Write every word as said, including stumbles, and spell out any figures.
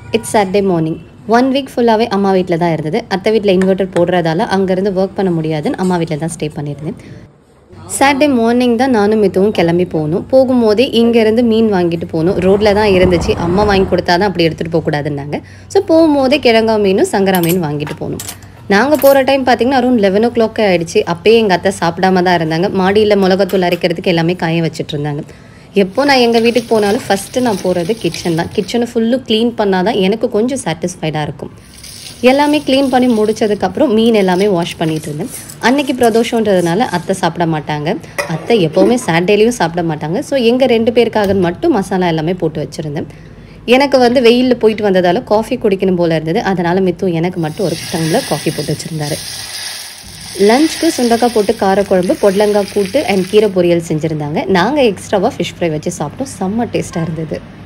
It's Saturday morning. One week ஃபுல்லாகவே அம்மா வீட்டில் தான் இருந்தது. அத்தை வீட்டில் இன்வெர்ட்டர் போடுறதால அங்கேருந்து ஒர்க் பண்ண முடியாதுன்னு அம்மா வீட்டில் தான் ஸ்டே பண்ணியிருந்தேன். சாட்டர்டே மார்னிங் தான் நானும் மித்துவும் கிளம்பி போகணும். போகும்போதே இங்கேருந்து மீன் வாங்கிட்டு போகணும். ரோட்டில் தான் இருந்துச்சு. அம்மா வாங்கி கொடுத்தா தான் அப்படி எடுத்துகிட்டு போகக்கூடாதுன்னாங்க. ஸோ போகும்போதே கிழங்கா மீனும் சங்கரா மீன் வாங்கிட்டு போகணும். நாங்கள் போகிற டைம் பார்த்திங்கன்னா அரௌண்ட் லெவன் ஓ கிளாக் ஆகிடுச்சு. அப்போயே எங்கள் அத்தை சாப்பிடாம தான் இருந்தாங்க. மாடியில் மிளகாத்தூள் அரைக்கிறதுக்கு எல்லாமே காய வச்சுட்டு இருந்தாங்க. எப்போ நான் எங்கள் வீட்டுக்கு போனாலும் ஃபஸ்ட்டு நான் போகிறது கிச்சன் தான். கிச்சனை ஃபுல்லும் க்ளீன் பண்ணால் தான் எனக்கு கொஞ்சம் சாட்டிஸ்ஃபைடாக இருக்கும். எல்லாமே க்ளீன் பண்ணி முடித்ததுக்கப்புறம் மீன் எல்லாமே வாஷ் பண்ணிகிட்டு இருந்தேன். அன்றைக்கி பிரதோஷன்றதுனால அத்தை சாப்பிட மாட்டாங்க. அத்தை எப்போவுமே சாட்டர்டேலையும் சாப்பிட மாட்டாங்க. ஸோ எங்கள் ரெண்டு பேருக்காக மட்டும் மசாலா எல்லாமே போட்டு வச்சுருந்தேன். எனக்கு வந்து வெயிலில் போயிட்டு வந்ததால் காஃபி குடிக்கணும் போல் இருந்தது. அதனால் மித்தும் எனக்கு மட்டும் ஒரு டம்ளர் காஃபி போட்டு வச்சுருந்தாரு. லஞ்சுக்கு சுண்டக்காய் போட்டு காரக்குழம்பு, பொடலங்காய் கூட்டு அண்ட் கீரை பொரியல் செஞ்சுருந்தாங்க. நாங்கள் எக்ஸ்ட்ராவாக ஃபிஷ் ஃப்ரை வச்சு சாப்பிட்டோம். செம்ம டேஸ்ட்டாக இருந்தது.